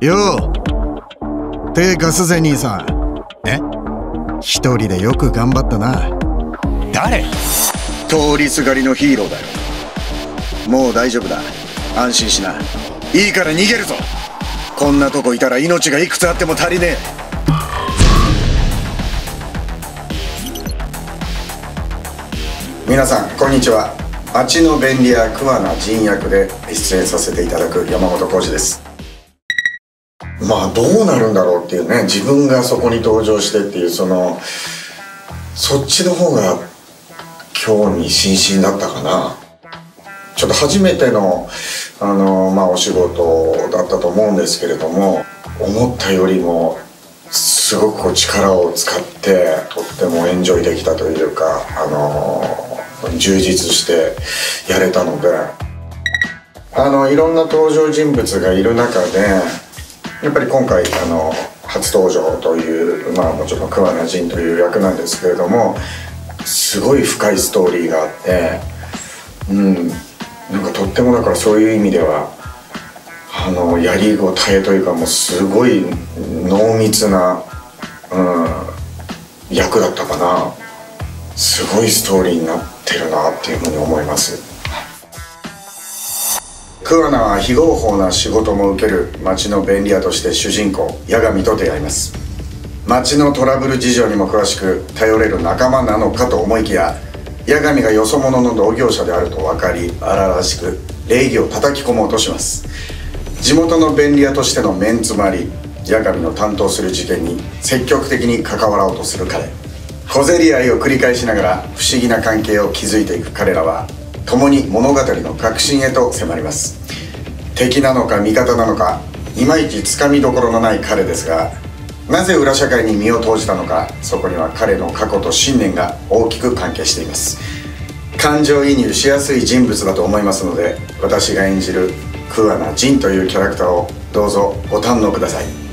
よう、手貸すぜ兄さん。一人でよく頑張ったな。 誰？ 通りすがりのヒーローだよ。もう大丈夫だ、安心しな。いいから逃げるぞ。こんなとこいたら命がいくつあっても足りねえ。皆さんこんにちは。町の便利屋桑名仁役で出演させていただく山本浩二です。まあどうなるんだろうっていうね、自分がそこに登場してっていうそっちの方が興味津々だったかな。ちょっと初めてのお仕事だったと思うんですけれども、思ったよりもすごく力を使ってとってもエンジョイできたというか、充実してやれたので、いろんな登場人物がいる中でやっぱり今回初登場という、もちろん桑名仁という役なんですけれども、すごい深いストーリーがあって、なんかとってもだからそういう意味ではやりごたえというか、もうすごい濃密な、役だったかな。すごいストーリーになってるなっていうふうに思います。桑名は非合法な仕事も受ける町の便利屋として主人公八神と出会います。町のトラブル事情にも詳しく頼れる仲間なのかと思いきや、八神がよそ者の同業者であると分かり、荒々しく礼儀を叩き込もうとします。地元の便利屋としてのメンツもあり、八神の担当する事件に積極的に関わろうとする彼。小競り合いを繰り返しながら不思議な関係を築いていく彼らは、共に物語の核心へと迫ります。敵なのか味方なのか、いまいちつかみどころのない彼ですが、なぜ裏社会に身を投じたのか、そこには彼の過去と信念が大きく関係しています。感情移入しやすい人物だと思いますので、私が演じる桑名仁というキャラクターをどうぞご堪能ください。